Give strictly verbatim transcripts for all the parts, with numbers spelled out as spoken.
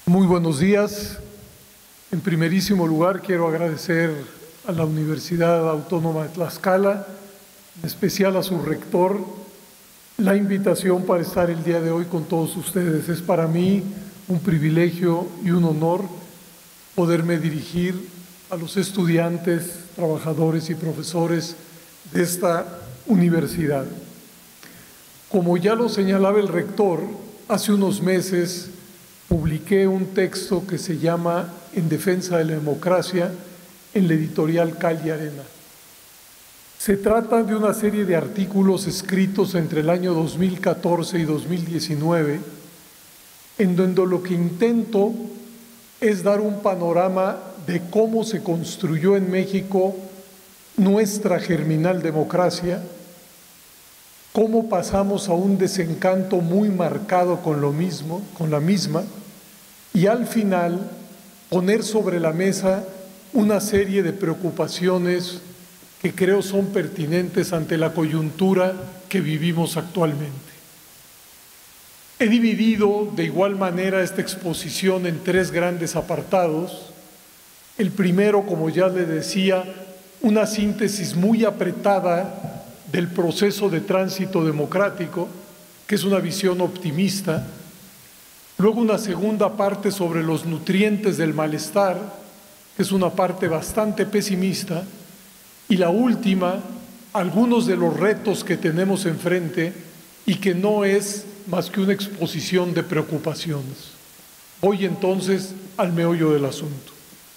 Muy buenos días. En primerísimo lugar, quiero agradecer a la Universidad Autónoma de Tlaxcala, en especial a su rector, la invitación para estar el día de hoy con todos ustedes. Es para mí un privilegio y un honor poderme dirigir a los estudiantes, trabajadores y profesores de esta universidad. Como ya lo señalaba el rector, hace unos meses publiqué un texto que se llama En defensa de la democracia en la editorial Cal y Arena. Se trata de una serie de artículos escritos entre el año dos mil catorce y dos mil diecinueve, en donde lo que intento es dar un panorama de cómo se construyó en México nuestra germinal democracia, cómo pasamos a un desencanto muy marcado con lo mismo, con la misma, y al final poner sobre la mesa una serie de preocupaciones que creo son pertinentes ante la coyuntura que vivimos actualmente. He dividido de igual manera esta exposición en tres grandes apartados. El primero, como ya le decía, una síntesis muy apretada del proceso de tránsito democrático, que es una visión optimista. Luego una segunda parte sobre los nutrientes del malestar, que es una parte bastante pesimista. Y la última, algunos de los retos que tenemos enfrente y que no es más que una exposición de preocupaciones. Voy entonces al meollo del asunto.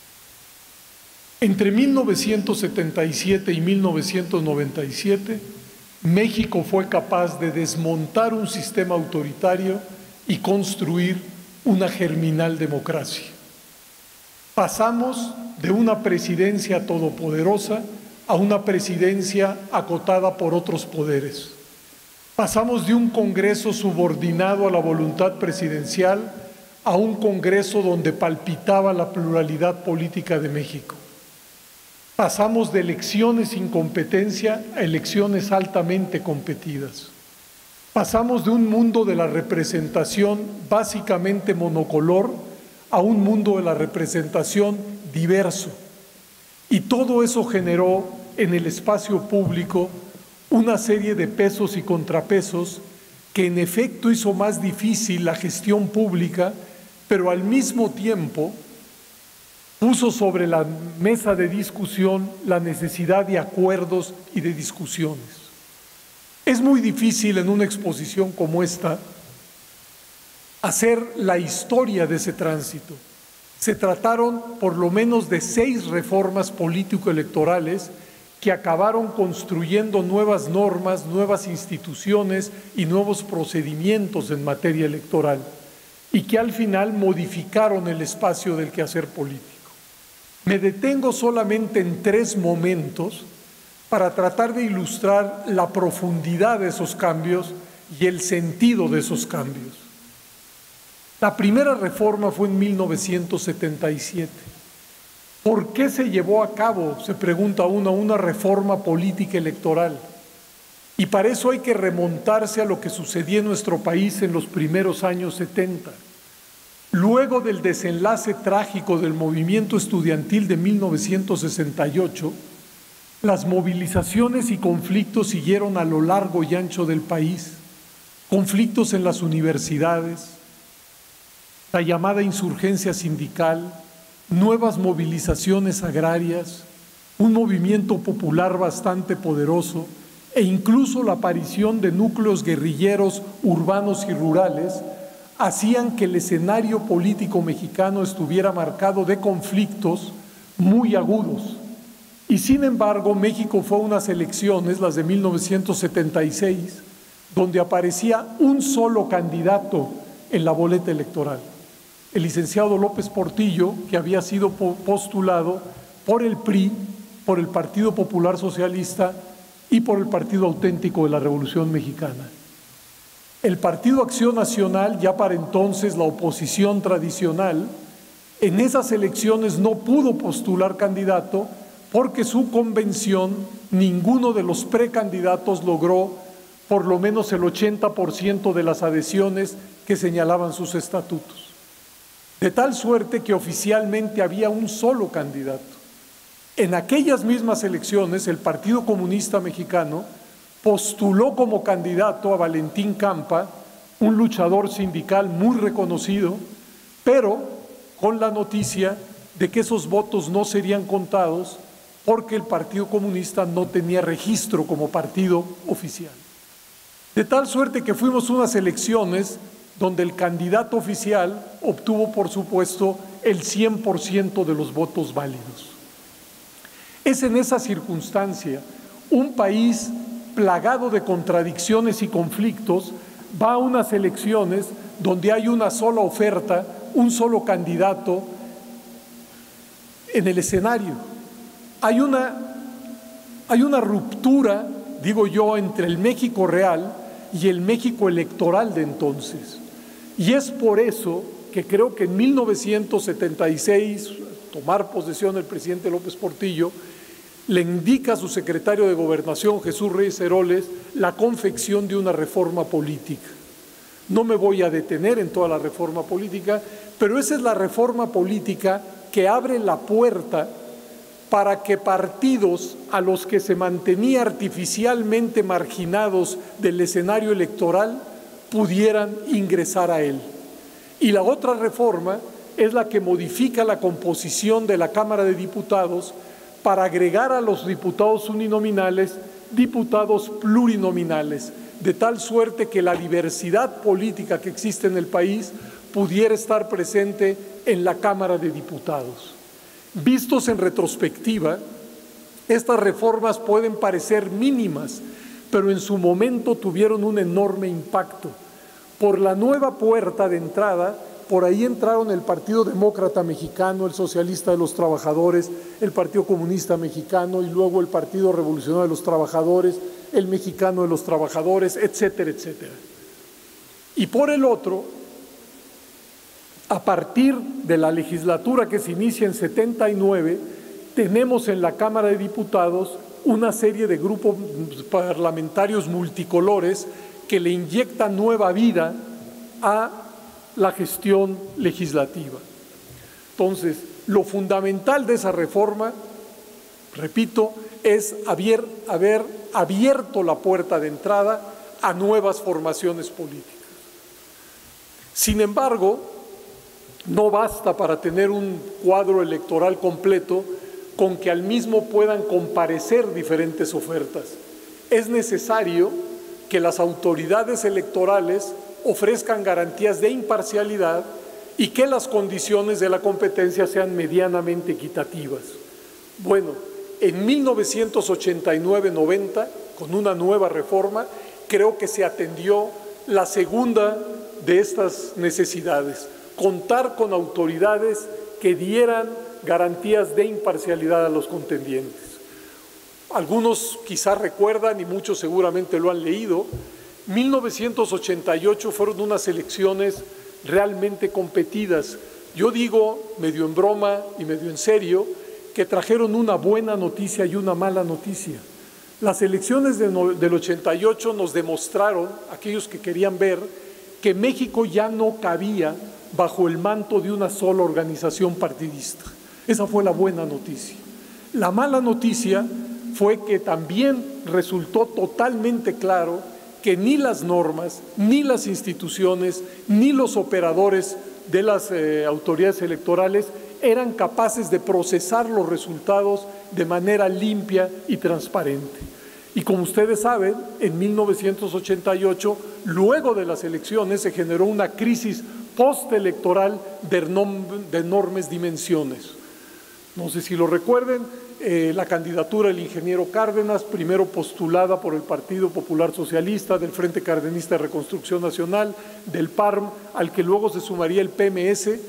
Entre mil novecientos setenta y siete y mil novecientos noventa y siete, México fue capaz de desmontar un sistema autoritario y construir una germinal democracia. Pasamos de una presidencia todopoderosa a una presidencia acotada por otros poderes. Pasamos de un Congreso subordinado a la voluntad presidencial a un Congreso donde palpitaba la pluralidad política de México. Pasamos de elecciones sin competencia a elecciones altamente competidas. Pasamos de un mundo de la representación básicamente monocolor a un mundo de la representación diverso. Y todo eso generó en el espacio público una serie de pesos y contrapesos que en efecto hizo más difícil la gestión pública, pero al mismo tiempo puso sobre la mesa de discusión la necesidad de acuerdos y de discusiones. Es muy difícil en una exposición como esta hacer la historia de ese tránsito. Se trataron por lo menos de seis reformas político-electorales que acabaron construyendo nuevas normas, nuevas instituciones y nuevos procedimientos en materia electoral y que al final modificaron el espacio del quehacer político. Me detengo solamente en tres momentos para tratar de ilustrar la profundidad de esos cambios y el sentido de esos cambios. La primera reforma fue en mil novecientos setenta y siete. ¿Por qué se llevó a cabo, se pregunta uno, una reforma política electoral? Y para eso hay que remontarse a lo que sucedía en nuestro país en los primeros años setenta. Luego del desenlace trágico del movimiento estudiantil de mil novecientos sesenta y ocho, las movilizaciones y conflictos siguieron a lo largo y ancho del país. Conflictos en las universidades, la llamada insurgencia sindical, nuevas movilizaciones agrarias, un movimiento popular bastante poderoso e incluso la aparición de núcleos guerrilleros urbanos y rurales hacían que el escenario político mexicano estuviera marcado de conflictos muy agudos. Y sin embargo, México fue a unas elecciones, las de mil novecientos setenta y seis, donde aparecía un solo candidato en la boleta electoral, el licenciado López Portillo, que había sido postulado por el P R I, por el Partido Popular Socialista y por el Partido Auténtico de la Revolución Mexicana. El Partido Acción Nacional, ya para entonces la oposición tradicional, en esas elecciones no pudo postular candidato porque su convención, ninguno de los precandidatos logró por lo menos el ochenta por ciento de las adhesiones que señalaban sus estatutos. de tal suerte que oficialmente había un solo candidato. En aquellas mismas elecciones, el Partido Comunista Mexicano postuló como candidato a Valentín Campa, un luchador sindical muy reconocido, pero con la noticia de que esos votos no serían contados porque el Partido Comunista no tenía registro como partido oficial. De tal suerte que fuimos unas elecciones donde el candidato oficial obtuvo, por supuesto, el cien por ciento de los votos válidos. Es en esa circunstancia, un país plagado de contradicciones y conflictos, va a unas elecciones donde hay una sola oferta, un solo candidato en el escenario. Hay una, hay una ruptura, digo yo, entre el México real y el México electoral de entonces. Y es por eso que creo que en mil novecientos setenta y seis, tomar posesión el presidente López Portillo, le indica a su secretario de Gobernación, Jesús Reyes Heroles, la confección de una reforma política. No me voy a detener en toda la reforma política, pero esa es la reforma política que abre la puerta para que partidos a los que se mantenía artificialmente marginados del escenario electoral pudieran ingresar a él. Y la otra reforma es la que modifica la composición de la Cámara de Diputados para agregar a los diputados uninominales diputados plurinominales, de tal suerte que la diversidad política que existe en el país pudiera estar presente en la Cámara de Diputados. Vistos en retrospectiva, estas reformas pueden parecer mínimas, pero en su momento tuvieron un enorme impacto. Por la nueva puerta de entrada, por ahí entraron el Partido Demócrata Mexicano, el Socialista de los Trabajadores, el Partido Comunista Mexicano y luego el Partido Revolucionario de los Trabajadores, el Mexicano de los Trabajadores, etcétera, etcétera. Y por el otro, a partir de la legislatura que se inicia en setenta y nueve, tenemos en la Cámara de Diputados una serie de grupos parlamentarios multicolores que le inyectan nueva vida a la gestión legislativa. Entonces, lo fundamental de esa reforma, repito, es haber, haber abierto la puerta de entrada a nuevas formaciones políticas. Sin embargo, no basta para tener un cuadro electoral completo con que al mismo puedan comparecer diferentes ofertas. Es necesario que las autoridades electorales ofrezcan garantías de imparcialidad y que las condiciones de la competencia sean medianamente equitativas. Bueno, en mil novecientos ochenta y nueve noventa, con una nueva reforma, creo que se atendió la segunda de estas necesidades, contar con autoridades que dieran garantías de imparcialidad a los contendientes. Algunos quizás recuerdan y muchos seguramente lo han leído, mil novecientos ochenta y ocho fueron unas elecciones realmente competidas. Yo digo, medio en broma y medio en serio, que trajeron una buena noticia y una mala noticia. Las elecciones de no, del ochenta y ocho nos demostraron, aquellos que querían ver, que México ya no cabía bajo el manto de una sola organización partidista. Esa fue la buena noticia. La mala noticia fue que también resultó totalmente claro que ni las normas, ni las instituciones, ni los operadores de las eh, autoridades electorales eran capaces de procesar los resultados de manera limpia y transparente. Y como ustedes saben, en mil novecientos ochenta y ocho, luego de las elecciones, se generó una crisis postelectoral de, de enormes dimensiones. No sé si lo recuerden, eh, la candidatura del ingeniero Cárdenas, primero postulada por el Partido Popular Socialista, del Frente Cardenista de Reconstrucción Nacional, del P A R M, al que luego se sumaría el P M S,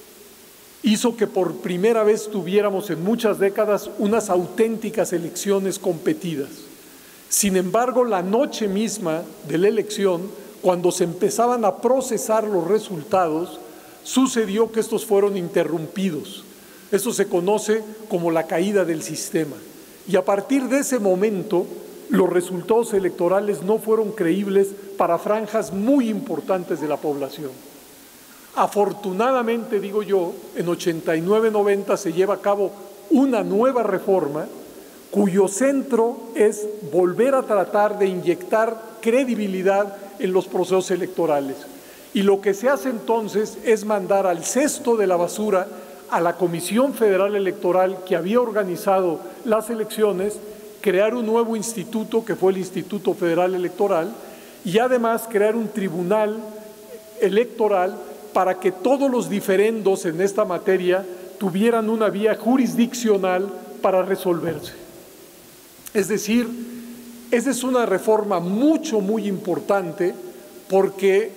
hizo que por primera vez tuviéramos en muchas décadas unas auténticas elecciones competidas. Sin embargo, la noche misma de la elección, cuando se empezaban a procesar los resultados, sucedió que estos fueron interrumpidos. Esto se conoce como la caída del sistema. Y a partir de ese momento, los resultados electorales no fueron creíbles para franjas muy importantes de la población. Afortunadamente, digo yo, en ochenta y nueve noventa se lleva a cabo una nueva reforma cuyo centro es volver a tratar de inyectar credibilidad en los procesos electorales. Y lo que se hace entonces es mandar al cesto de la basura a la Comisión Federal Electoral que había organizado las elecciones, crear un nuevo instituto que fue el Instituto Federal Electoral y además crear un tribunal electoral para que todos los diferendos en esta materia tuvieran una vía jurisdiccional para resolverse. Es decir, esa es una reforma mucho, muy importante porque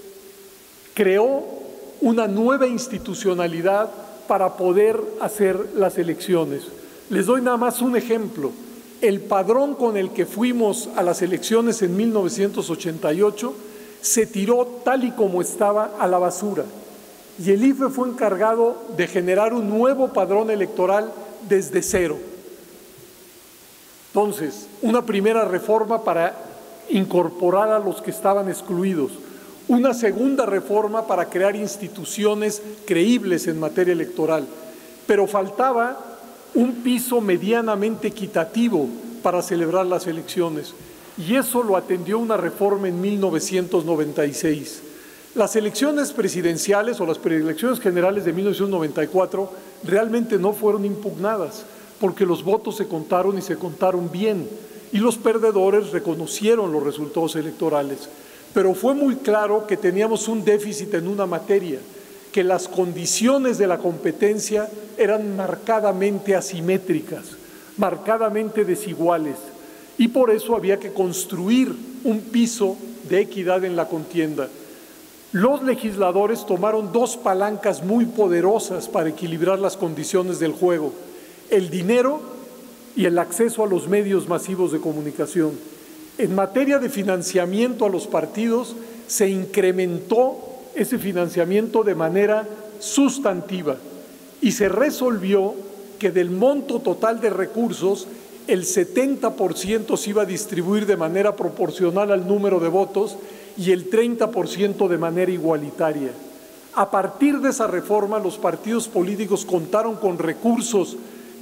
creó una nueva institucionalidad para poder hacer las elecciones. Les doy nada más un ejemplo. El padrón con el que fuimos a las elecciones en mil novecientos ochenta y ocho se tiró tal y como estaba a la basura. Y el I F E fue encargado de generar un nuevo padrón electoral desde cero. Entonces, una primera reforma para incorporar a los que estaban excluidos. Una segunda reforma para crear instituciones creíbles en materia electoral. Pero faltaba un piso medianamente equitativo para celebrar las elecciones. Y eso lo atendió una reforma en mil novecientos noventa y seis. Las elecciones presidenciales o las preelecciones generales de mil novecientos noventa y cuatro realmente no fueron impugnadas, porque los votos se contaron y se contaron bien, y los perdedores reconocieron los resultados electorales. Pero fue muy claro que teníamos un déficit en una materia, que las condiciones de la competencia eran marcadamente asimétricas, marcadamente desiguales, y por eso había que construir un piso de equidad en la contienda. Los legisladores tomaron dos palancas muy poderosas para equilibrar las condiciones del juego: el dinero y el acceso a los medios masivos de comunicación. En materia de financiamiento a los partidos, se incrementó ese financiamiento de manera sustantiva y se resolvió que del monto total de recursos, el setenta por ciento se iba a distribuir de manera proporcional al número de votos y el treinta por ciento de manera igualitaria. A partir de esa reforma, los partidos políticos contaron con recursos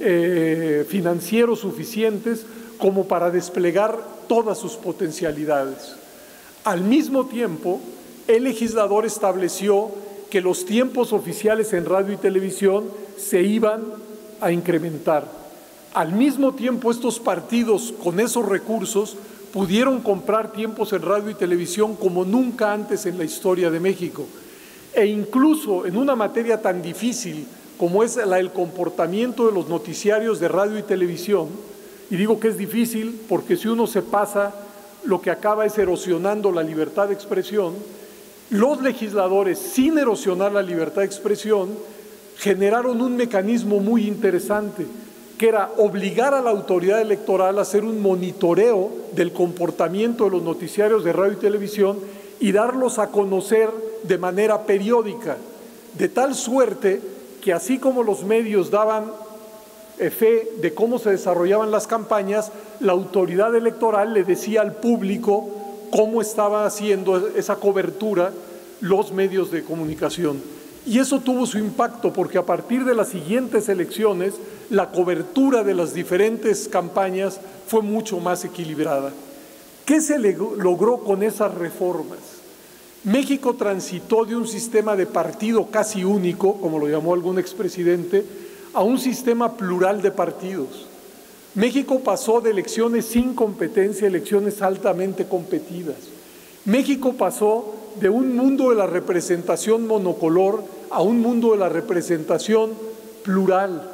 eh, financieros suficientes como para desplegar todas sus potencialidades. Al mismo tiempo, el legislador estableció que los tiempos oficiales en radio y televisión se iban a incrementar. Al mismo tiempo, estos partidos con esos recursos pudieron comprar tiempos en radio y televisión como nunca antes en la historia de México. E incluso en una materia tan difícil como es la del comportamiento de los noticiarios de radio y televisión, y digo que es difícil porque si uno se pasa, lo que acaba es erosionando la libertad de expresión, los legisladores, sin erosionar la libertad de expresión, generaron un mecanismo muy interesante, que era obligar a la autoridad electoral a hacer un monitoreo del comportamiento de los noticiarios de radio y televisión y darlos a conocer de manera periódica, de tal suerte que así como los medios daban fe de cómo se desarrollaban las campañas, la autoridad electoral le decía al público cómo estaba haciendo esa cobertura los medios de comunicación. Y eso tuvo su impacto porque a partir de las siguientes elecciones la cobertura de las diferentes campañas fue mucho más equilibrada. ¿Qué se logró con esas reformas? México transitó de un sistema de partido casi único, como lo llamó algún expresidente, a un sistema plural de partidos. México pasó de elecciones sin competencia a elecciones altamente competidas. México pasó de un mundo de la representación monocolor a un mundo de la representación plural.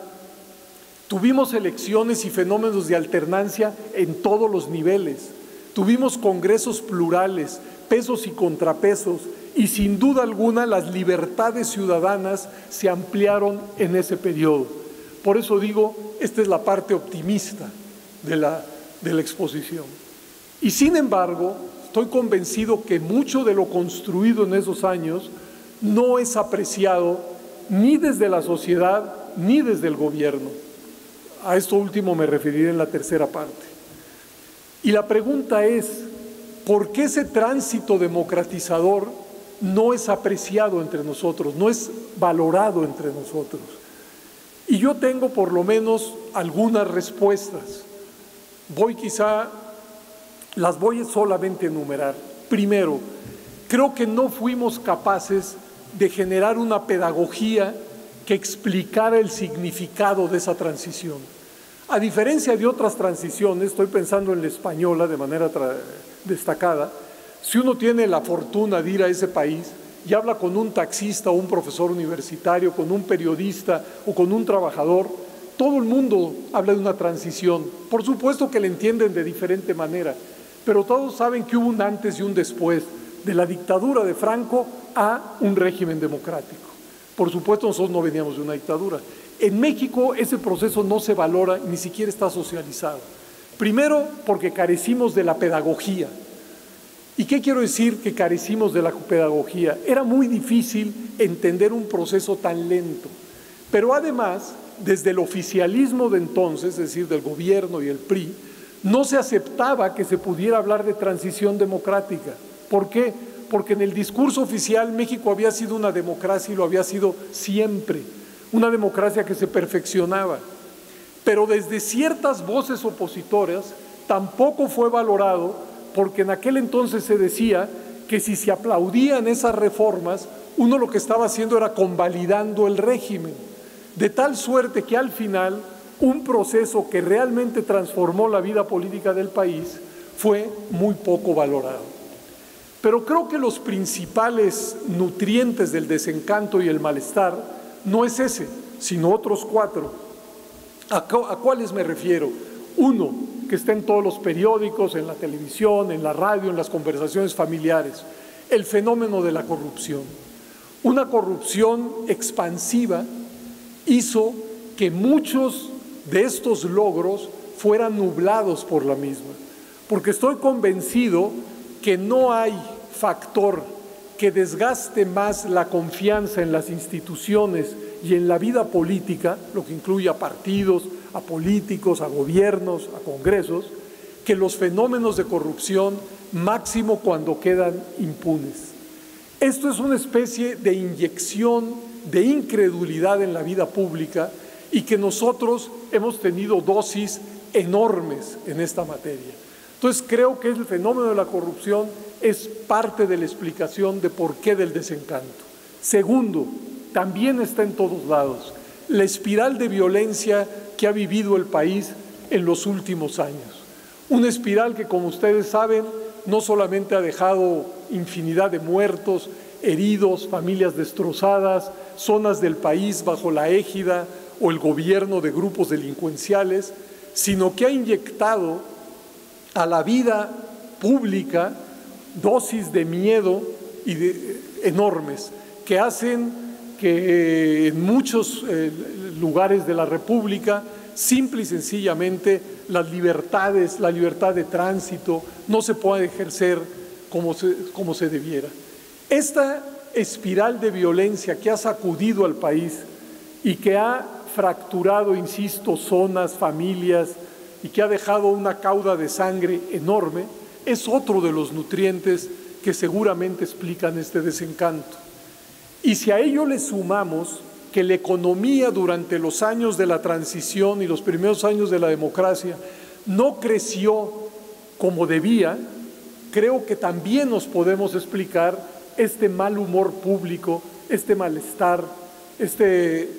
Tuvimos elecciones y fenómenos de alternancia en todos los niveles. Tuvimos congresos plurales, pesos y contrapesos, y sin duda alguna las libertades ciudadanas se ampliaron en ese periodo. Por eso digo, esta es la parte optimista de la, de la exposición. Y sin embargo, estoy convencido que mucho de lo construido en esos años no es apreciado ni desde la sociedad ni desde el gobierno. A esto último me referiré en la tercera parte. Y la pregunta es, ¿por qué ese tránsito democratizador no es apreciado entre nosotros, no es valorado entre nosotros. Y yo tengo por lo menos algunas respuestas. Voy quizá, las voy solamente a enumerar. Primero, creo que no fuimos capaces de generar una pedagogía que explicara el significado de esa transición. A diferencia de otras transiciones, estoy pensando en la española de manera destacada, si uno tiene la fortuna de ir a ese país y habla con un taxista o un profesor universitario, con un periodista o con un trabajador, todo el mundo habla de una transición. Por supuesto que la entienden de diferente manera, pero todos saben que hubo un antes y un después de la dictadura de Franco a un régimen democrático. Por supuesto, nosotros no veníamos de una dictadura. En México ese proceso no se valora, ni siquiera está socializado. Primero, porque carecimos de la pedagogía. ¿Y qué quiero decir que carecimos de la pedagogía? Era muy difícil entender un proceso tan lento. Pero además, desde el oficialismo de entonces, es decir, del gobierno y el P R I, no se aceptaba que se pudiera hablar de transición democrática. ¿Por qué? Porque en el discurso oficial México había sido una democracia y lo había sido siempre, una democracia que se perfeccionaba. Pero desde ciertas voces opositoras tampoco fue valorado, porque en aquel entonces se decía que si se aplaudían esas reformas, uno lo que estaba haciendo era convalidando el régimen, de tal suerte que al final un proceso que realmente transformó la vida política del país fue muy poco valorado. Pero creo que los principales nutrientes del desencanto y el malestar no es ese, sino otros cuatro. ¿A, a cuáles me refiero? Uno, que está en todos los periódicos, en la televisión, en la radio, en las conversaciones familiares, el fenómeno de la corrupción. Una corrupción expansiva hizo que muchos de estos logros fueran nublados por la misma, porque estoy convencido que no hay factor que desgaste más la confianza en las instituciones y en la vida política, lo que incluye a partidos, a políticos, a gobiernos, a congresos, que los fenómenos de corrupción, máximo cuando quedan impunes. Esto es una especie de inyección de incredulidad en la vida pública y que nosotros hemos tenido dosis enormes en esta materia. Entonces creo que el fenómeno de la corrupción es parte de la explicación de por qué del desencanto. Segundo, también está en todos lados la espiral de violencia que ha vivido el país en los últimos años. Una espiral que, como ustedes saben, no solamente ha dejado infinidad de muertos, heridos, familias destrozadas, zonas del país bajo la égida o el gobierno de grupos delincuenciales, sino que ha inyectado a la vida pública dosis de miedo y de, enormes que hacen que en muchos eh, lugares de la República simple y sencillamente las libertades, la libertad de tránsito no se pueda ejercer como se, como se debiera. Esta espiral de violencia que ha sacudido al país y que ha fracturado, insisto, zonas, familias, y que ha dejado una cauda de sangre enorme, es otro de los nutrientes que seguramente explican este desencanto. Y si a ello le sumamos que la economía durante los años de la transición y los primeros años de la democracia no creció como debía, creo que también nos podemos explicar este mal humor público, este malestar, este,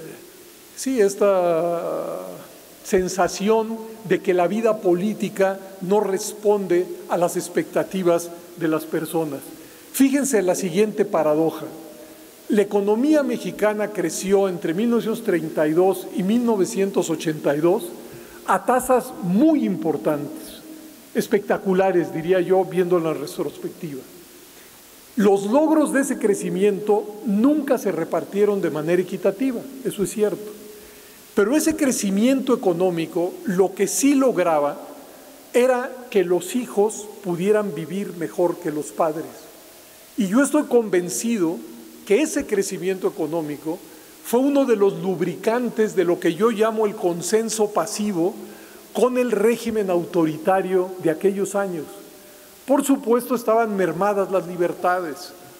sí, esta sensación de que la vida política no responde a las expectativas de las personas. Fíjense en la siguiente paradoja. La economía mexicana creció entre mil novecientos treinta y dos y mil novecientos ochenta y dos a tasas muy importantes, espectaculares, diría yo, viendo la retrospectiva. Los logros de ese crecimiento nunca se repartieron de manera equitativa, eso es cierto. Pero ese crecimiento económico lo que sí lograba era que los hijos pudieran vivir mejor que los padres. Y yo estoy convencido que ese crecimiento económico fue uno de los lubricantes de lo que yo llamo el consenso pasivo con el régimen autoritario de aquellos años. Por supuesto estaban mermadas las libertades,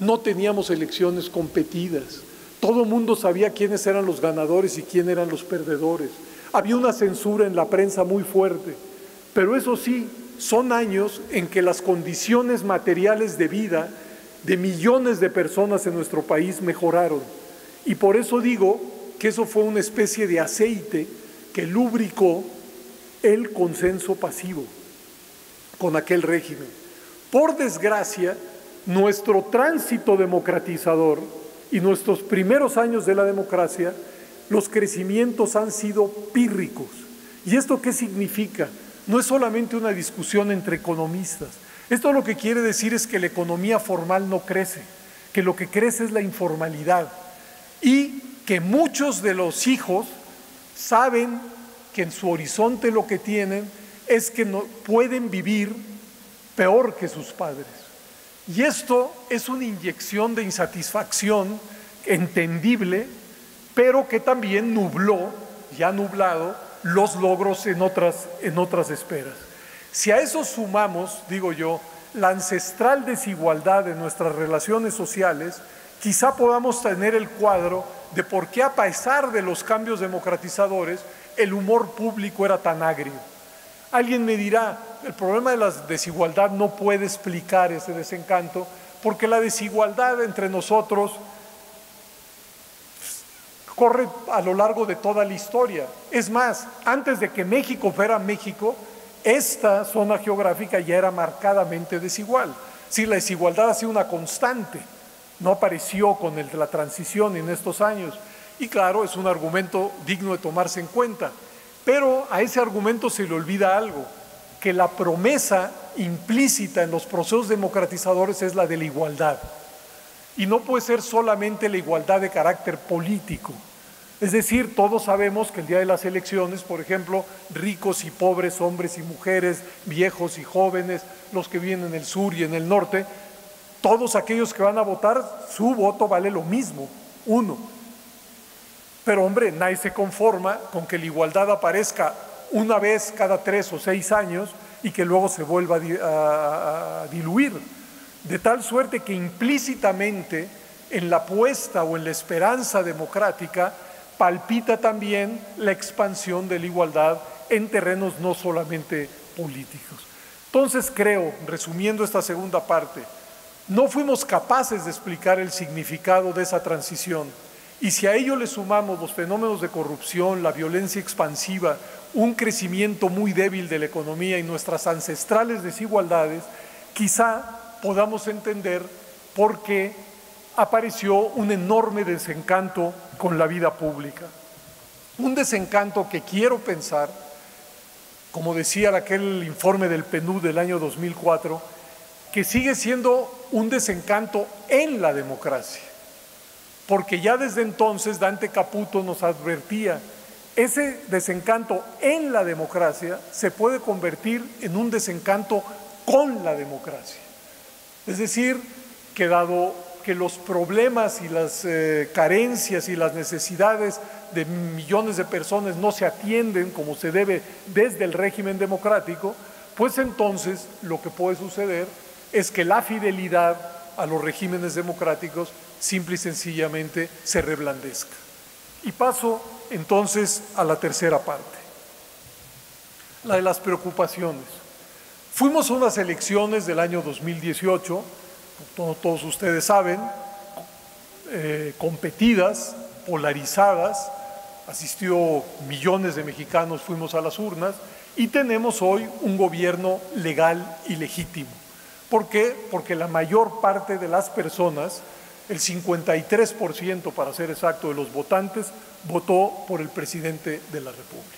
no teníamos elecciones competidas, todo el mundo sabía quiénes eran los ganadores y quiénes eran los perdedores, había una censura en la prensa muy fuerte, pero eso sí, son años en que las condiciones materiales de vida de millones de personas en nuestro país mejoraron, y por eso digo que eso fue una especie de aceite que lubricó el consenso pasivo con aquel régimen. Por desgracia, nuestro tránsito democratizador y nuestros primeros años de la democracia, los crecimientos han sido pírricos. ¿Y esto qué significa? No es solamente una discusión entre economistas. Esto lo que quiere decir es que la economía formal no crece, que lo que crece es la informalidad y que muchos de los hijos saben que en su horizonte lo que tienen es que no pueden vivir peor que sus padres. Y esto es una inyección de insatisfacción entendible, pero que también nubló, ya ha nublado, los logros en otras, en otras esferas. Si a eso sumamos, digo yo, la ancestral desigualdad de nuestras relaciones sociales, quizá podamos tener el cuadro de por qué, a pesar de los cambios democratizadores, el humor público era tan agrio. Alguien me dirá, el problema de la desigualdad no puede explicar ese desencanto, porque la desigualdad entre nosotros corre a lo largo de toda la historia. Es más, antes de que México fuera México, esta zona geográfica ya era marcadamente desigual. Sí, la desigualdad ha sido una constante, no apareció con el de la transición en estos años. Y claro, es un argumento digno de tomarse en cuenta. Pero a ese argumento se le olvida algo, que la promesa implícita en los procesos democratizadores es la de la igualdad. Y no puede ser solamente la igualdad de carácter político. Es decir, todos sabemos que el día de las elecciones, por ejemplo, ricos y pobres, hombres y mujeres, viejos y jóvenes, los que viven en el sur y en el norte, todos aquellos que van a votar, su voto vale lo mismo, uno. Pero hombre, nadie se conforma con que la igualdad aparezca una vez cada tres o seis años y que luego se vuelva a, a, a diluir. De tal suerte que implícitamente en la apuesta o en la esperanza democrática palpita también la expansión de la igualdad en terrenos no solamente políticos. Entonces creo, resumiendo esta segunda parte, no fuimos capaces de explicar el significado de esa transición. Y si a ello le sumamos los fenómenos de corrupción, la violencia expansiva, un crecimiento muy débil de la economía y nuestras ancestrales desigualdades, quizá podamos entender por qué apareció un enorme desencanto con la vida pública. Un desencanto que quiero pensar, como decía aquel informe del P N U D del año dos mil cuatro, que sigue siendo un desencanto en la democracia. Porque ya desde entonces Dante Caputo nos advertía, ese desencanto en la democracia se puede convertir en un desencanto con la democracia. Es decir, que dado que los problemas y las eh, carencias y las necesidades de millones de personas no se atienden como se debe desde el régimen democrático, pues entonces lo que puede suceder es que la fidelidad a los regímenes democráticos simple y sencillamente se reblandezca. Y paso entonces a la tercera parte, la de las preocupaciones. Fuimos a unas elecciones del año dos mil dieciocho, como todos ustedes saben, eh, competidas, polarizadas, asistió millones de mexicanos, fuimos a las urnas y tenemos hoy un gobierno legal y legítimo. ¿Por qué? Porque la mayor parte de las personas, el cincuenta y tres por ciento para ser exacto de los votantes, votó por el presidente de la República.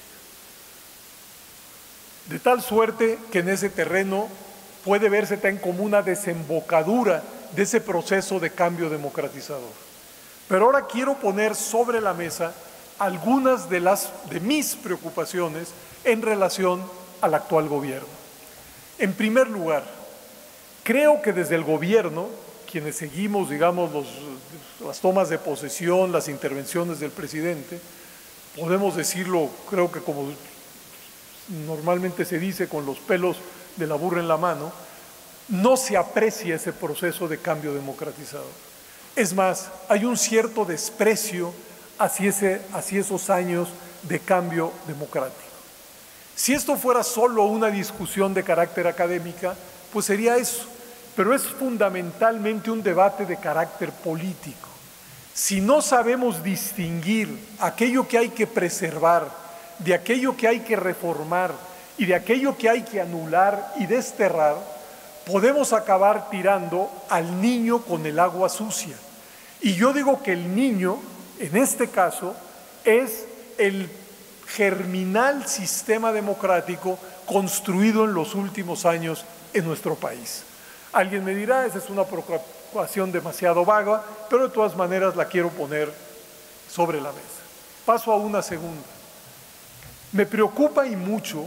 De tal suerte que en ese terreno puede verse tan como una desembocadura de ese proceso de cambio democratizador. Pero ahora quiero poner sobre la mesa algunas de, las, de mis preocupaciones en relación al actual gobierno. En primer lugar, creo que desde el gobierno, quienes seguimos, digamos, los, las tomas de posesión, las intervenciones del presidente, podemos decirlo, creo que como normalmente se dice, con los pelos de la burra en la mano, no se aprecia ese proceso de cambio democratizador. Es más, hay un cierto desprecio hacia, ese, hacia esos años de cambio democrático. Si esto fuera solo una discusión de carácter académica, pues sería eso, pero es fundamentalmente un debate de carácter político. Si no sabemos distinguir aquello que hay que preservar de aquello que hay que reformar y de aquello que hay que anular y desterrar, podemos acabar tirando al niño con el agua sucia. Y yo digo que el niño, en este caso, es el germinal sistema democrático construido en los últimos años en nuestro país. Alguien me dirá, esa es una preocupación demasiado vaga, pero de todas maneras la quiero poner sobre la mesa. Paso a una segunda. Me preocupa y mucho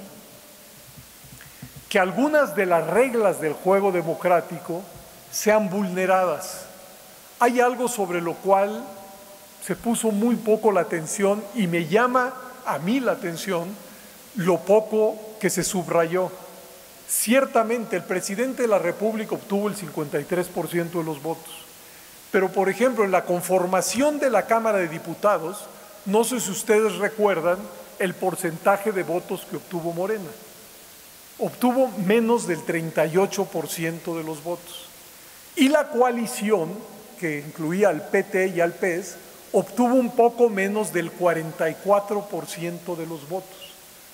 que algunas de las reglas del juego democrático sean vulneradas. Hay algo sobre lo cual se puso muy poco la atención y me llama a mí la atención lo poco que se subrayó. Ciertamente el presidente de la República obtuvo el cincuenta y tres por ciento de los votos, pero por ejemplo en la conformación de la Cámara de Diputados, no sé si ustedes recuerdan el porcentaje de votos que obtuvo Morena. Obtuvo menos del treinta y ocho por ciento de los votos. Y la coalición, que incluía al P T y al P E S, obtuvo un poco menos del cuarenta y cuatro por ciento de los votos.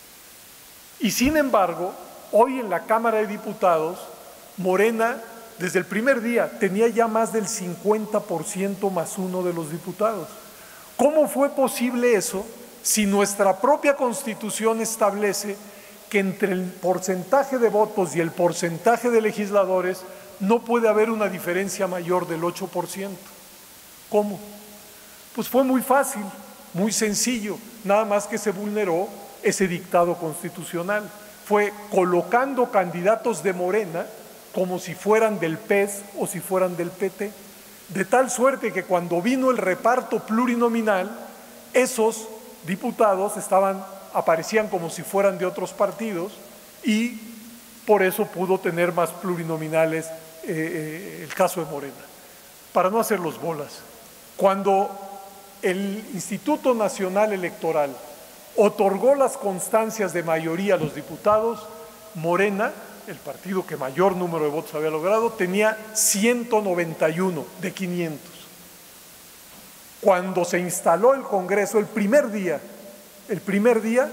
Y sin embargo, hoy en la Cámara de Diputados, Morena, desde el primer día, tenía ya más del cincuenta por ciento más uno de los diputados. ¿Cómo fue posible eso si nuestra propia Constitución establece que entre el porcentaje de votos y el porcentaje de legisladores no puede haber una diferencia mayor del ocho por ciento? ¿Cómo? Pues fue muy fácil, muy sencillo, nada más que se vulneró ese dictado constitucional. Fue colocando candidatos de Morena como si fueran del P E S o si fueran del P T, de tal suerte que cuando vino el reparto plurinominal, esos diputados estaban, aparecían como si fueran de otros partidos y por eso pudo tener más plurinominales eh, eh, el caso de Morena. Para no hacer los bolas, cuando el Instituto Nacional Electoral otorgó las constancias de mayoría a los diputados, Morena, el partido que mayor número de votos había logrado, tenía ciento noventa y uno de quinientos. Cuando se instaló el Congreso, el primer día, el primer día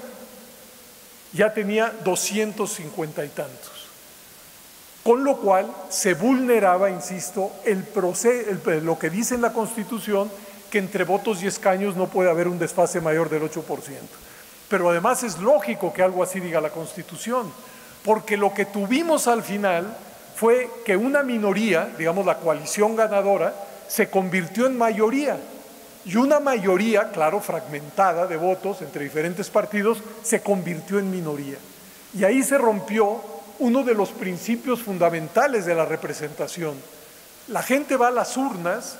ya tenía doscientos cincuenta y tantos. Con lo cual se vulneraba, insisto, el proceso, el, lo que dice en la Constitución, que entre votos y escaños no puede haber un desfase mayor del ocho por ciento. Pero además es lógico que algo así diga la Constitución, porque lo que tuvimos al final fue que una minoría, digamos la coalición ganadora, se convirtió en mayoría. Y una mayoría, claro, fragmentada de votos entre diferentes partidos, se convirtió en minoría. Y ahí se rompió uno de los principios fundamentales de la representación. La gente va a las urnas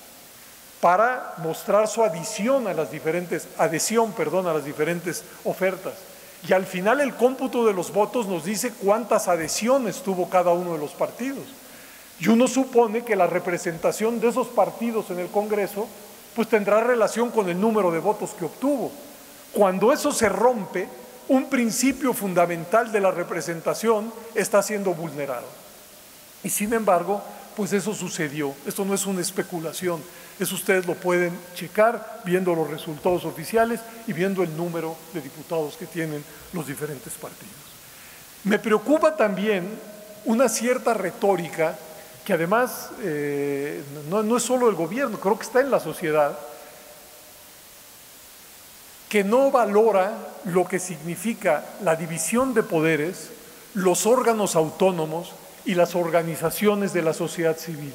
para mostrar su adición a las diferentes, adhesión, perdón, a las diferentes ofertas. Y al final el cómputo de los votos nos dice cuántas adhesiones tuvo cada uno de los partidos. Y uno supone que la representación de esos partidos en el Congreso pues tendrá relación con el número de votos que obtuvo. Cuando eso se rompe, un principio fundamental de la representación está siendo vulnerado. Y sin embargo, pues eso sucedió. Esto no es una especulación, eso ustedes lo pueden checar viendo los resultados oficiales y viendo el número de diputados que tienen los diferentes partidos. Me preocupa también una cierta retórica que además eh, no, no es solo el gobierno, creo que está en la sociedad, que no valora lo que significa la división de poderes, los órganos autónomos y las organizaciones de la sociedad civil.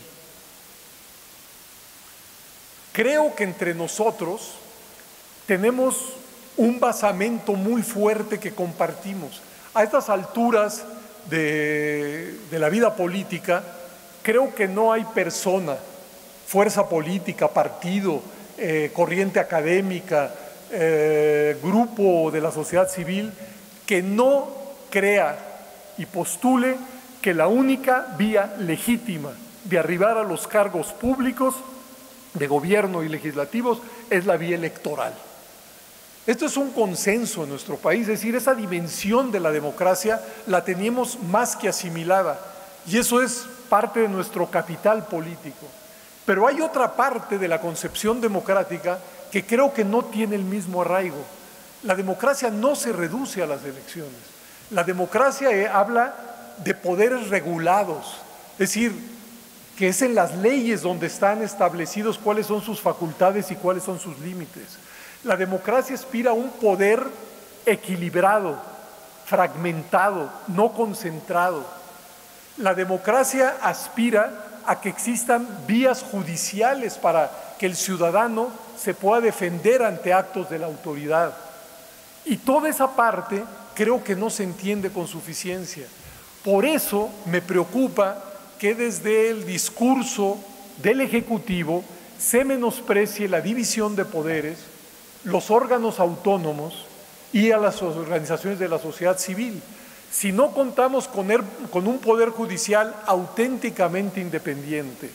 Creo que entre nosotros tenemos un basamento muy fuerte que compartimos. A estas alturas de, de la vida política, creo que no hay persona, fuerza política, partido, eh, corriente académica, eh, grupo de la sociedad civil que no crea y postule que la única vía legítima de arribar a los cargos públicos de gobierno y legislativos es la vía electoral. Esto es un consenso en nuestro país, es decir, esa dimensión de la democracia la teníamos más que asimilada y eso es parte de nuestro capital político. Pero hay otra parte de la concepción democrática que creo que no tiene el mismo arraigo. La democracia no se reduce a las elecciones. La democracia eh, habla de poderes regulados, es decir, que es en las leyes donde están establecidos cuáles son sus facultades y cuáles son sus límites. La democracia aspira a un poder equilibrado, fragmentado, no concentrado. La democracia aspira a que existan vías judiciales para que el ciudadano se pueda defender ante actos de la autoridad. Y toda esa parte creo que no se entiende con suficiencia. Por eso me preocupa que desde el discurso del Ejecutivo se menosprecie la división de poderes, los órganos autónomos y a las organizaciones de la sociedad civil. Si no contamos con, el, con un poder judicial auténticamente independiente,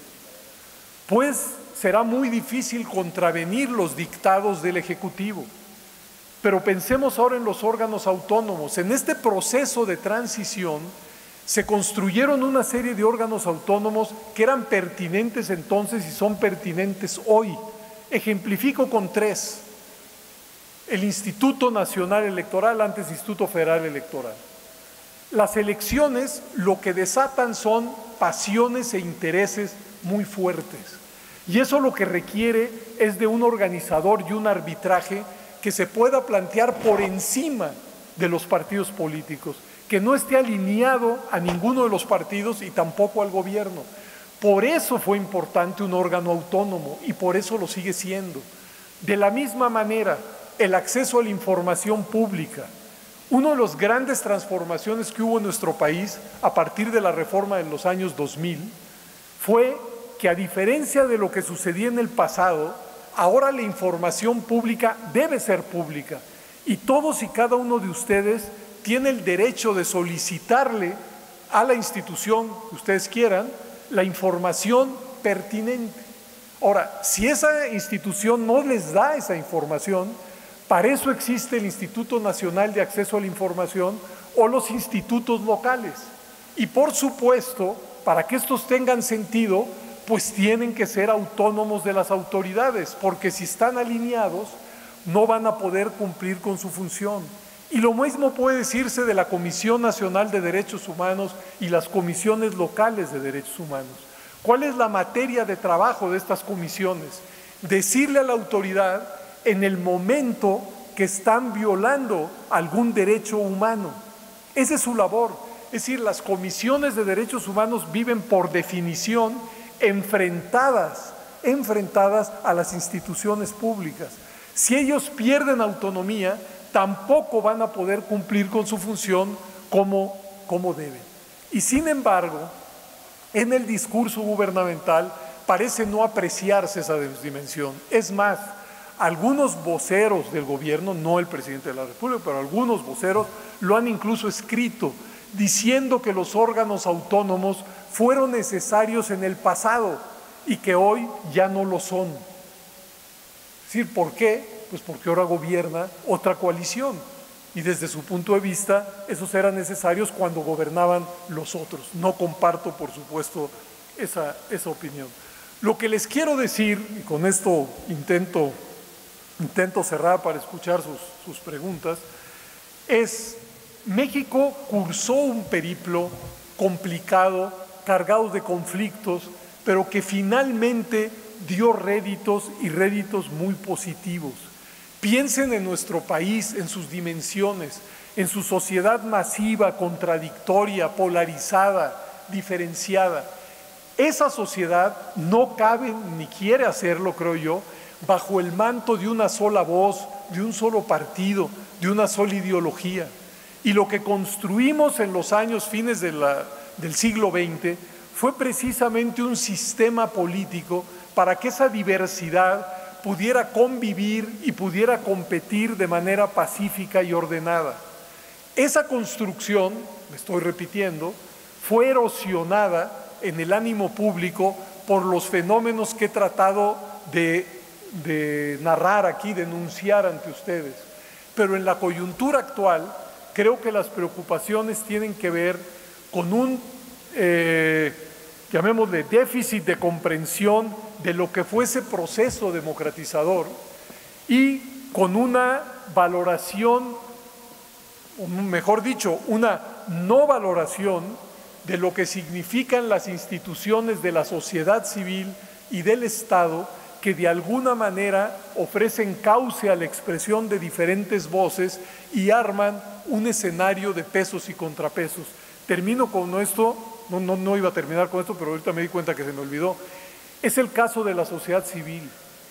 pues será muy difícil contravenir los dictados del Ejecutivo. Pero pensemos ahora en los órganos autónomos. En este proceso de transición se construyeron una serie de órganos autónomos que eran pertinentes entonces y son pertinentes hoy. Ejemplifico con tres. El Instituto Nacional Electoral, antes Instituto Federal Electoral. Las elecciones lo que desatan son pasiones e intereses muy fuertes. Y eso lo que requiere es de un organizador y un arbitraje que se pueda plantear por encima de los partidos políticos, que no esté alineado a ninguno de los partidos y tampoco al gobierno. Por eso fue importante un órgano autónomo y por eso lo sigue siendo. De la misma manera, el acceso a la información pública. Una de las grandes transformaciones que hubo en nuestro país a partir de la reforma en los años dos mil fue que, a diferencia de lo que sucedía en el pasado, ahora la información pública debe ser pública y todos y cada uno de ustedes tiene el derecho de solicitarle a la institución que ustedes quieran la información pertinente. Ahora, si esa institución no les da esa información, para eso existe el Instituto Nacional de Acceso a la Información o los institutos locales. Y por supuesto, para que estos tengan sentido, pues tienen que ser autónomos de las autoridades, porque si están alineados, no van a poder cumplir con su función. Y lo mismo puede decirse de la Comisión Nacional de Derechos Humanos y las comisiones locales de derechos humanos. ¿Cuál es la materia de trabajo de estas comisiones? Decirle a la autoridad en el momento que están violando algún derecho humano. Esa es su labor. Es decir, las comisiones de derechos humanos viven por definición enfrentadas, enfrentadas a las instituciones públicas. Si ellos pierden autonomía, tampoco van a poder cumplir con su función como, como deben. Y sin embargo, en el discurso gubernamental parece no apreciarse esa dimensión. Es más, algunos voceros del gobierno, no el presidente de la República, pero algunos voceros lo han incluso escrito, diciendo que los órganos autónomos fueron necesarios en el pasado y que hoy ya no lo son. Es decir, ¿por qué? Pues porque ahora gobierna otra coalición y desde su punto de vista esos eran necesarios cuando gobernaban los otros. No comparto, por supuesto, esa, esa opinión. Lo que les quiero decir, y con esto intento, intento cerrar para escuchar sus, sus preguntas, es México cursó un periplo complicado, cargado de conflictos, pero que finalmente dio réditos y réditos muy positivos. Piensen en nuestro país, en sus dimensiones, en su sociedad masiva, contradictoria, polarizada, diferenciada. Esa sociedad no cabe ni quiere hacerlo, creo yo, bajo el manto de una sola voz, de un solo partido, de una sola ideología. Y lo que construimos en los años fines de la, del siglo veinte fue precisamente un sistema político para que esa diversidad pudiera convivir y pudiera competir de manera pacífica y ordenada. Esa construcción, me estoy repitiendo, fue erosionada en el ánimo público por los fenómenos que he tratado de, de narrar aquí, denunciar ante ustedes. Pero en la coyuntura actual, creo que las preocupaciones tienen que ver con un, eh, llamémosle, déficit de comprensión de lo que fue ese proceso democratizador y con una valoración, o mejor dicho, una no valoración de lo que significan las instituciones de la sociedad civil y del Estado, que de alguna manera ofrecen cauce a la expresión de diferentes voces y arman un escenario de pesos y contrapesos. Termino con esto, no, no, no iba a terminar con esto, pero ahorita me di cuenta que se me olvidó. Es el caso de la sociedad civil.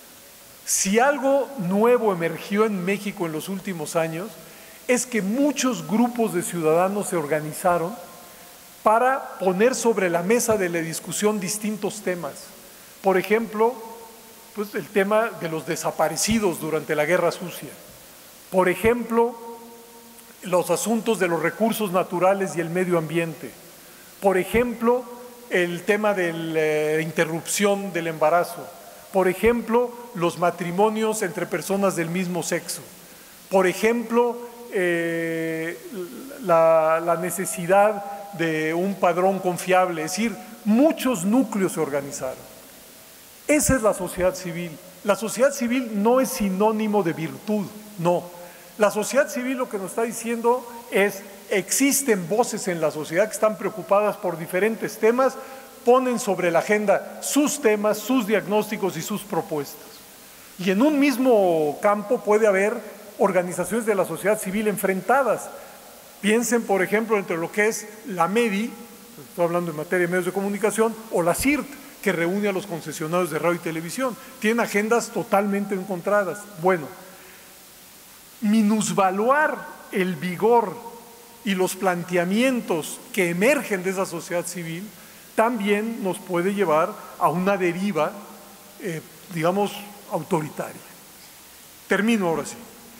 Si algo nuevo emergió en México en los últimos años, es que muchos grupos de ciudadanos se organizaron para poner sobre la mesa de la discusión distintos temas. Por ejemplo, pues el tema de los desaparecidos durante la Guerra Sucia. Por ejemplo, los asuntos de los recursos naturales y el medio ambiente. Por ejemplo, el tema de la interrupción del embarazo. Por ejemplo, los matrimonios entre personas del mismo sexo. Por ejemplo, eh, la, la necesidad de un padrón confiable. Es decir, muchos núcleos se organizaron. Esa es la sociedad civil. La sociedad civil no es sinónimo de virtud, no. La sociedad civil lo que nos está diciendo es, existen voces en la sociedad que están preocupadas por diferentes temas, ponen sobre la agenda sus temas, sus diagnósticos y sus propuestas. Y en un mismo campo puede haber organizaciones de la sociedad civil enfrentadas. Piensen, por ejemplo, entre lo que es la MEDI, estoy hablando en materia de medios de comunicación, o la C I R T, que reúne a los concesionarios de radio y televisión. Tienen agendas totalmente encontradas. Bueno, minusvaluar el vigor y los planteamientos que emergen de esa sociedad civil también nos puede llevar a una deriva, eh, digamos, autoritaria. Termino ahora sí.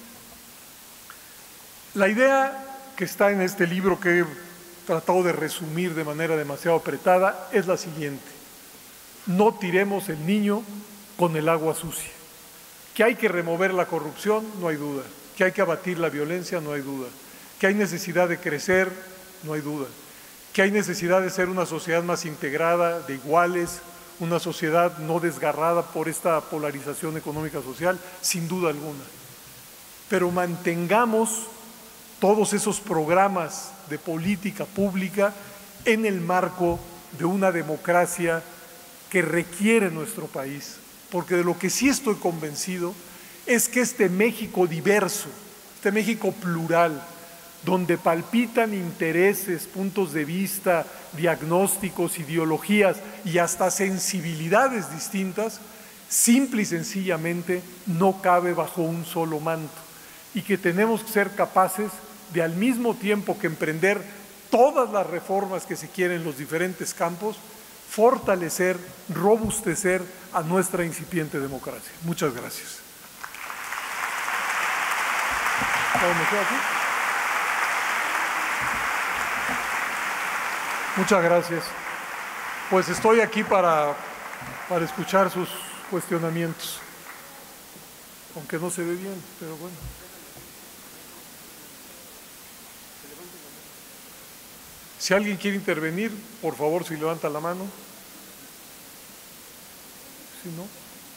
La idea que está en este libro, que he tratado de resumir de manera demasiado apretada, es la siguiente: no tiremos el niño con el agua sucia. Que hay que remover la corrupción, no hay duda. Que hay que abatir la violencia, no hay duda. Que hay necesidad de crecer, no hay duda. Que hay necesidad de ser una sociedad más integrada, de iguales, una sociedad no desgarrada por esta polarización económica social, sin duda alguna. Pero mantengamos todos esos programas de política pública en el marco de una democracia que requiere nuestro país, porque de lo que sí estoy convencido es que este México diverso, este México plural, donde palpitan intereses, puntos de vista, diagnósticos, ideologías y hasta sensibilidades distintas, simple y sencillamente no cabe bajo un solo manto, y que tenemos que ser capaces de, al mismo tiempo que emprender todas las reformas que se quieren en los diferentes campos, fortalecer, robustecer a nuestra incipiente democracia. Muchas gracias. ¿Me quedo aquí? Muchas gracias. Pues estoy aquí para, para escuchar sus cuestionamientos, aunque no se ve bien, pero bueno. Si alguien quiere intervenir, por favor, si levanta la mano. Si no.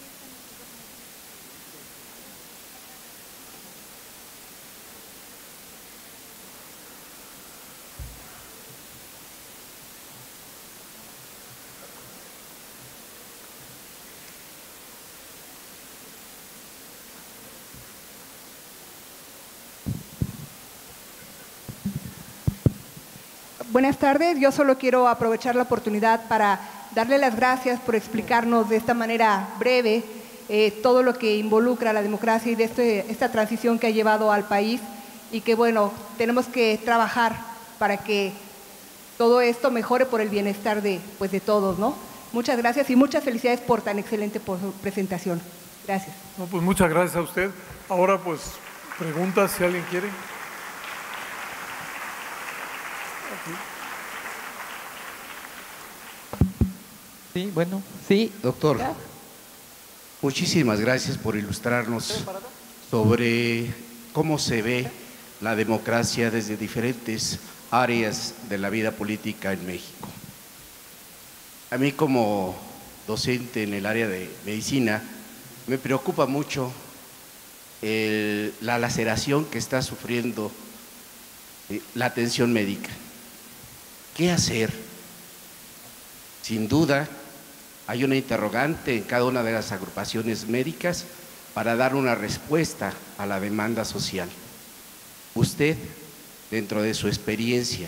Buenas tardes, yo solo quiero aprovechar la oportunidad para darle las gracias por explicarnos de esta manera breve eh, todo lo que involucra la democracia y de este, esta transición que ha llevado al país, y que bueno, tenemos que trabajar para que todo esto mejore por el bienestar de, pues, de todos, ¿no? Muchas gracias y muchas felicidades por tan excelente por su presentación. Gracias. No, pues muchas gracias a usted. Ahora pues preguntas si alguien quiere. Aquí. Sí, bueno, sí. Doctor, Ya. muchísimas gracias por ilustrarnos sobre cómo se ve la democracia desde diferentes áreas de la vida política en México. A mí, como docente en el área de medicina, me preocupa mucho el, la laceración que está sufriendo eh, la atención médica. ¿Qué hacer? Sin duda, hay una interrogante en cada una de las agrupaciones médicas para dar una respuesta a la demanda social. Usted, dentro de su experiencia,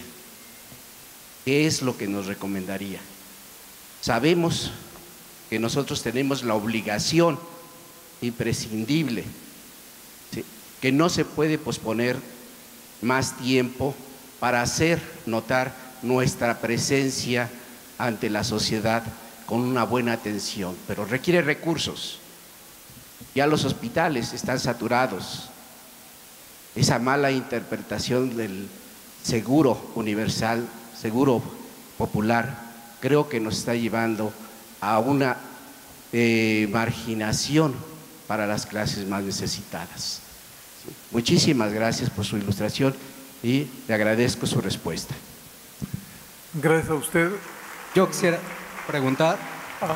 ¿qué es lo que nos recomendaría? Sabemos que nosotros tenemos la obligación imprescindible, ¿sí?, que no se puede posponer más tiempo para hacer notar nuestra presencia ante la sociedad con una buena atención, pero requiere recursos. Ya los hospitales están saturados. Esa mala interpretación del seguro universal, seguro popular, creo que nos está llevando a una eh, marginación para las clases más necesitadas. Muchísimas gracias por su ilustración y le agradezco su respuesta. Gracias a usted. Yo quisiera preguntar. Ah,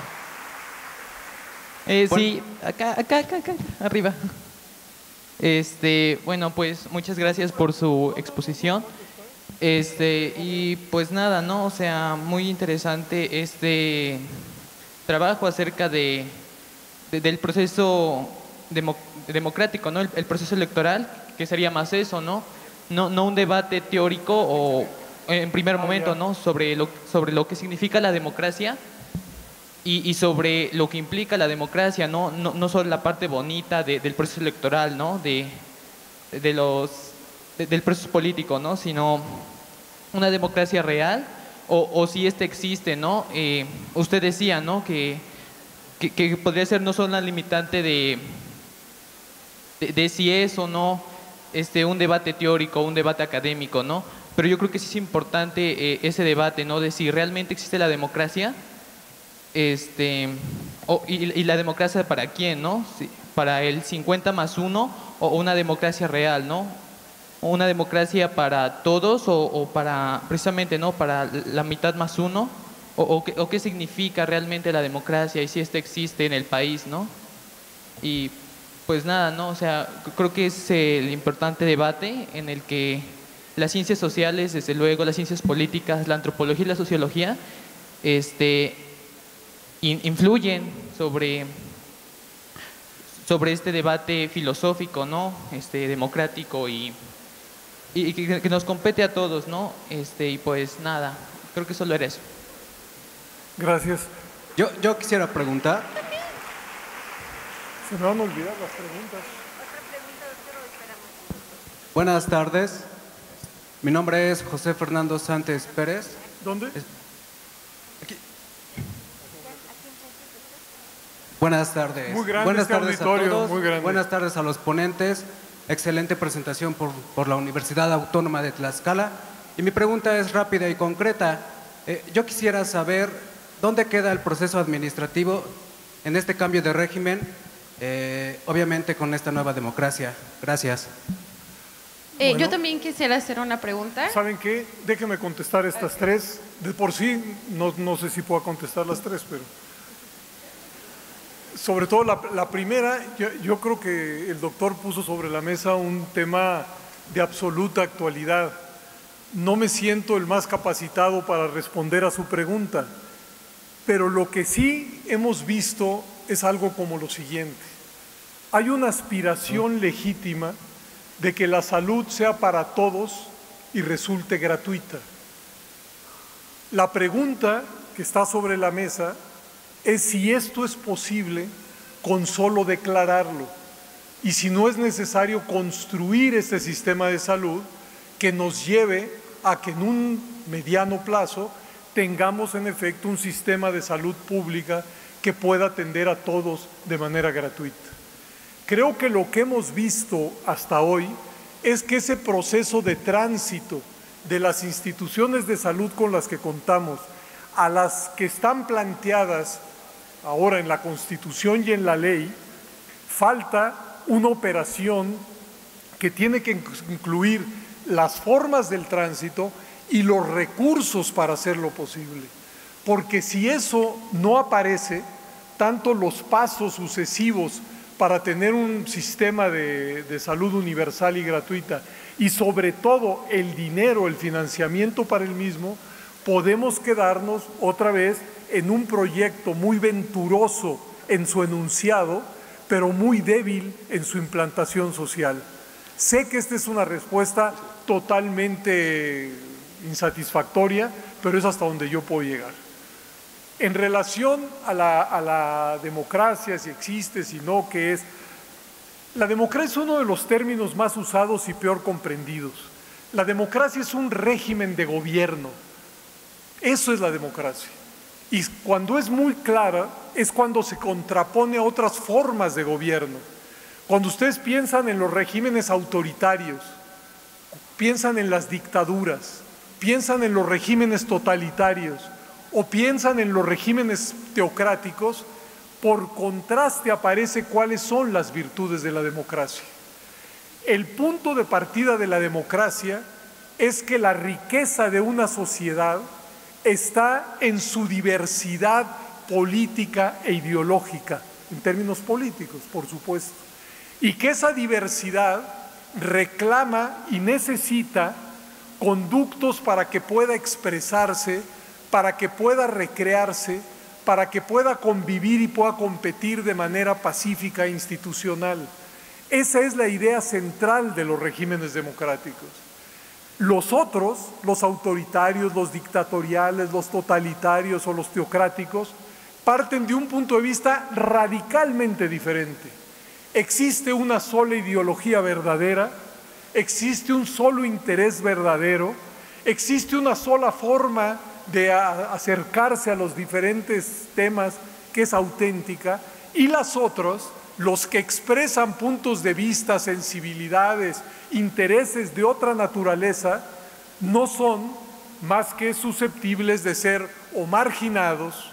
Eh, Bueno. Sí, acá, acá, acá, acá, arriba. Este, bueno, pues muchas gracias por su exposición. Este, y pues nada, ¿no? O sea, muy interesante este trabajo acerca de, de- del proceso demo- democrático, ¿no? El, el proceso electoral, que sería más eso, ¿no? No, no un debate teórico o en primer momento, ¿no? Sobre lo, sobre lo que significa la democracia. Y, y sobre lo que implica la democracia, no, no, no solo la parte bonita de- del proceso electoral, ¿no? de, de los, de- del proceso político, ¿no? Sino una democracia real o, o si ésta existe, ¿no? Eh, usted decía, ¿no? Que, que, que podría ser no solo una limitante de, de, de si es o no este, un debate teórico, un debate académico, ¿no? Pero yo creo que sí es importante eh, ese debate, ¿no? De si realmente existe la democracia. Este, o- y, y la democracia para quién, ¿no? Si- para el cincuenta más uno o una democracia real, ¿no? O una democracia para todos o, o para, precisamente, ¿no? Para la mitad más uno o, o qué, o qué significa realmente la democracia y si esta existe en el país, ¿no? Y pues nada, ¿no? O sea, c- creo que es el importante debate en el que las ciencias sociales, desde luego, las ciencias políticas, la antropología y la sociología, este, in- influyen sobre, sobre este debate filosófico, ¿no? Este, democrático y, y que, que nos compete a todos, ¿no? Este, y pues nada, creo que solo era eso. gracias. Yo, yo quisiera preguntar. Se me van a olvidar las preguntas. Buenas tardes. Mi nombre es José Fernando Sánchez Pérez. ¿Dónde? Buenas tardes. Muy grande Buenas este tardes a auditorio, todos. muy grande. Buenas tardes a los ponentes. Excelente presentación por, por la Universidad Autónoma de Tlaxcala. Y mi pregunta es rápida y concreta. Eh, yo quisiera saber dónde queda el proceso administrativo en este cambio de régimen, eh, obviamente con esta nueva democracia. Gracias. Eh, Bueno. Yo también quisiera hacer una pregunta. ¿Saben qué? Déjenme contestar estas tres. De por sí, no, no sé si puedo contestar las tres, pero... Sobre todo la, la primera, yo, yo creo que el doctor puso sobre la mesa un tema de absoluta actualidad. No me siento el más capacitado para responder a su pregunta, pero lo que sí hemos visto es algo como lo siguiente. Hay una aspiración legítima de que la salud sea para todos y resulte gratuita. La pregunta que está sobre la mesa es si esto es posible con solo declararlo y si no es necesario construir este sistema de salud que nos lleve a que en un mediano plazo tengamos en efecto un sistema de salud pública que pueda atender a todos de manera gratuita. Creo que lo que hemos visto hasta hoy es que ese proceso de tránsito de las instituciones de salud con las que contamos a las que están planteadas ahora en la Constitución y en la ley, falta una operación que tiene que incluir las formas del tránsito y los recursos para hacerlo posible. Porque si eso no aparece, tanto los pasos sucesivos para tener un sistema de, de salud universal y gratuita y sobre todo el dinero, el financiamiento para el mismo, podemos quedarnos otra vez en un proyecto muy venturoso en su enunciado, pero muy débil en su implantación social. Sé que esta es una respuesta totalmente insatisfactoria, pero es hasta donde yo puedo llegar. En relación a la, a la democracia, si existe, si no, ¿qué es? La democracia es uno de los términos más usados y peor comprendidos. La democracia es un régimen de gobierno. Eso es la democracia. Y cuando es muy clara, es cuando se contrapone a otras formas de gobierno. Cuando ustedes piensan en los regímenes autoritarios, piensan en las dictaduras, piensan en los regímenes totalitarios o piensan en los regímenes teocráticos, por contraste aparece cuáles son las virtudes de la democracia. El punto de partida de la democracia es que la riqueza de una sociedad está en su diversidad política e ideológica, en términos políticos, por supuesto, y que esa diversidad reclama y necesita conductos para que pueda expresarse, para que pueda recrearse, para que pueda convivir y pueda competir de manera pacífica e institucional. Esa es la idea central de los regímenes democráticos. Los otros, los autoritarios, los dictatoriales, los totalitarios o los teocráticos, parten de un punto de vista radicalmente diferente. Existe una sola ideología verdadera, existe un solo interés verdadero, existe una sola forma de acercarse a los diferentes temas que es auténtica, y las otras, los que expresan puntos de vista, sensibilidades, intereses de otra naturaleza, no son más que susceptibles de ser o marginados,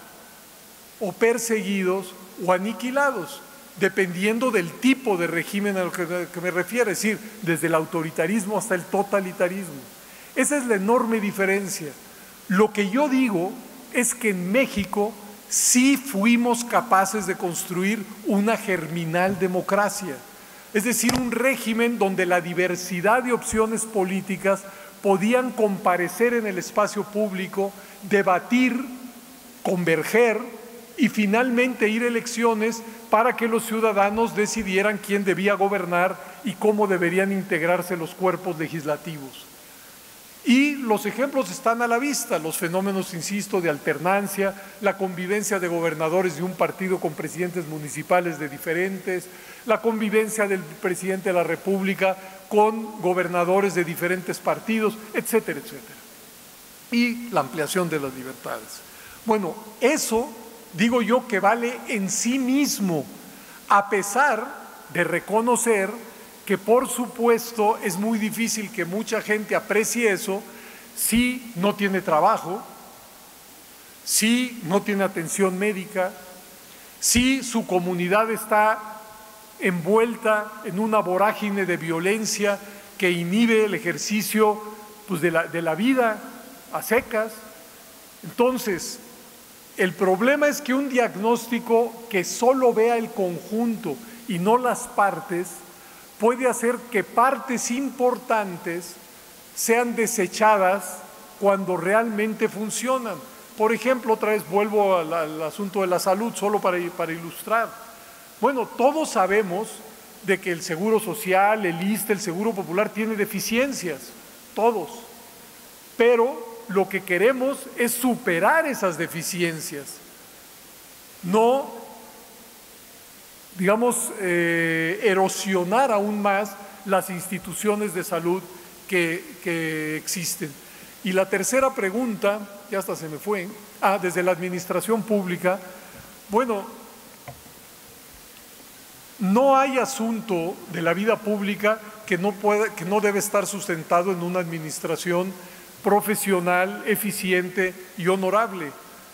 o perseguidos, o aniquilados, dependiendo del tipo de régimen al que me refiero, es decir, desde el autoritarismo hasta el totalitarismo. Esa es la enorme diferencia. Lo que yo digo es que en México sí fuimos capaces de construir una germinal democracia, es decir, un régimen donde la diversidad de opciones políticas podían comparecer en el espacio público, debatir, converger y finalmente ir a elecciones para que los ciudadanos decidieran quién debía gobernar y cómo deberían integrarse los cuerpos legislativos. Y los ejemplos están a la vista, los fenómenos, insisto, de alternancia, la convivencia de gobernadores de un partido con presidentes municipales de diferentes, la convivencia del presidente de la República con gobernadores de diferentes partidos, etcétera, etcétera. Y la ampliación de las libertades. Bueno, eso digo yo que vale en sí mismo, a pesar de reconocer que por supuesto es muy difícil que mucha gente aprecie eso si no tiene trabajo, si no tiene atención médica, si su comunidad está envuelta en una vorágine de violencia que inhibe el ejercicio pues, de, la, de la vida a secas. Entonces, el problema es que un diagnóstico que solo vea el conjunto y no las partes puede hacer que partes importantes sean desechadas cuando realmente funcionan. Por ejemplo, otra vez vuelvo al, al asunto de la salud, solo para, para ilustrar. Bueno, todos sabemos de que el Seguro Social, el I S S S T E, el Seguro Popular tiene deficiencias, todos. Pero lo que queremos es superar esas deficiencias, no digamos, eh, erosionar aún más las instituciones de salud que, que existen. Y la tercera pregunta, ya hasta se me fue, ah, desde la administración pública, bueno, no hay asunto de la vida pública que no, puede, que no debe estar sustentado en una administración profesional, eficiente y honorable.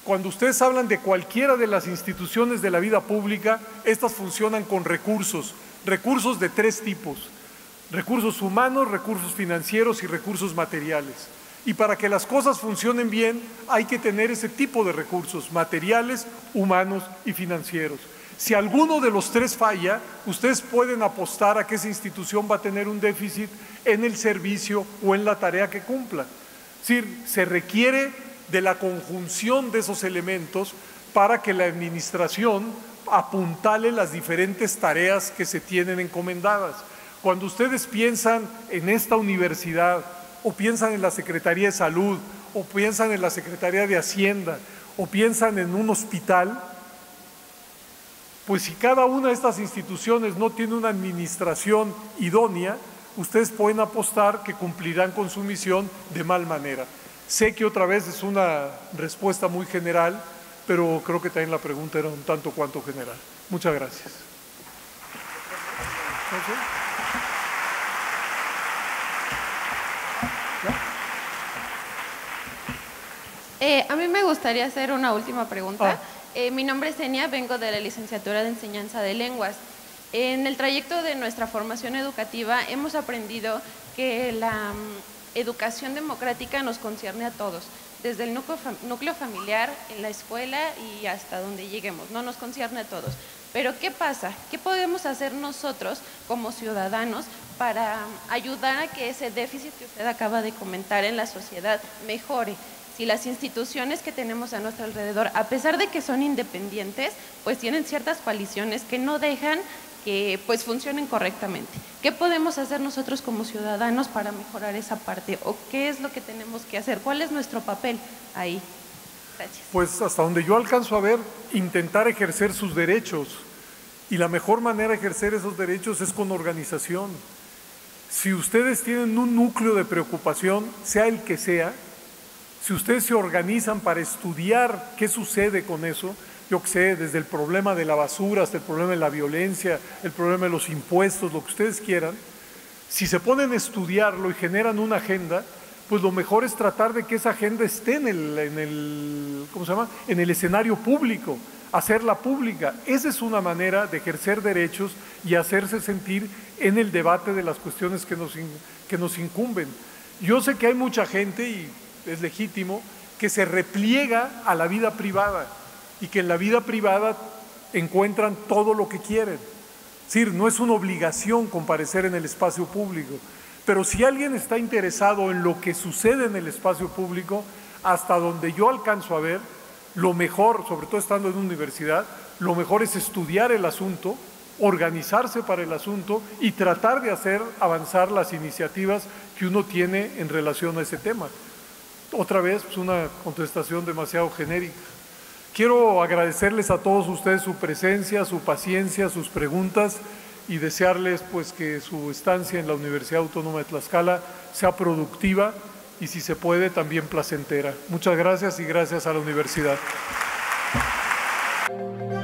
cuando ustedes hablan de cualquiera de las instituciones de la vida pública, estas funcionan con recursos, recursos de tres tipos: recursos humanos, recursos financieros y recursos materiales. Y para que las cosas funcionen bien, hay que tener ese tipo de recursos, materiales, humanos y financieros. Si alguno de los tres falla, ustedes pueden apostar a que esa institución va a tener un déficit en el servicio o en la tarea que cumpla. Es decir, se requiere de la conjunción de esos elementos para que la administración apuntale las diferentes tareas que se tienen encomendadas. Cuando ustedes piensan en esta universidad, o piensan en la Secretaría de Salud, o piensan en la Secretaría de Hacienda, o piensan en un hospital, pues si cada una de estas instituciones no tiene una administración idónea, ustedes pueden apostar que cumplirán con su misión de mal manera. Sé que otra vez es una respuesta muy general, pero creo que también la pregunta era un tanto cuanto general. Muchas gracias. Eh, a mí me gustaría hacer una última pregunta. Ah. Eh, mi nombre es Enia, vengo de la licenciatura de Enseñanza de Lenguas. En el trayecto de nuestra formación educativa hemos aprendido que la mm, educación democrática nos concierne a todos, desde el núcleo, fam núcleo familiar, en la escuela y hasta donde lleguemos, no nos concierne a todos. Pero ¿qué pasa? ¿Qué podemos hacer nosotros como ciudadanos para ayudar a que ese déficit que usted acaba de comentar en la sociedad mejore? Si las instituciones que tenemos a nuestro alrededor, a pesar de que son independientes, pues tienen ciertas coaliciones que no dejan que pues funcionen correctamente. ¿Qué podemos hacer nosotros como ciudadanos para mejorar esa parte? ¿O qué es lo que tenemos que hacer? ¿Cuál es nuestro papel ahí? Gracias. Pues hasta donde yo alcanzo a ver, intentar ejercer sus derechos. Y la mejor manera de ejercer esos derechos es con organización. Si ustedes tienen un núcleo de preocupación, sea el que sea, si ustedes se organizan para estudiar qué sucede con eso, yo que sé, desde el problema de la basura hasta el problema de la violencia, el problema de los impuestos, lo que ustedes quieran, si se ponen a estudiarlo y generan una agenda, pues lo mejor es tratar de que esa agenda esté en el, en el, ¿cómo se llama?, en el escenario público, hacerla pública. Esa es una manera de ejercer derechos y hacerse sentir en el debate de las cuestiones que nos, que nos incumben. Yo sé que hay mucha gente, y es legítimo, que se repliega a la vida privada y que en la vida privada encuentran todo lo que quieren. Es decir, no es una obligación comparecer en el espacio público, pero si alguien está interesado en lo que sucede en el espacio público, hasta donde yo alcanzo a ver, lo mejor, sobre todo estando en una universidad, lo mejor es estudiar el asunto, organizarse para el asunto y tratar de hacer avanzar las iniciativas que uno tiene en relación a ese tema. Otra vez, pues una contestación demasiado genérica. Quiero agradecerles a todos ustedes su presencia, su paciencia, sus preguntas y desearles pues que su estancia en la Universidad Autónoma de Tlaxcala sea productiva y, si se puede, también placentera. Muchas gracias y gracias a la universidad.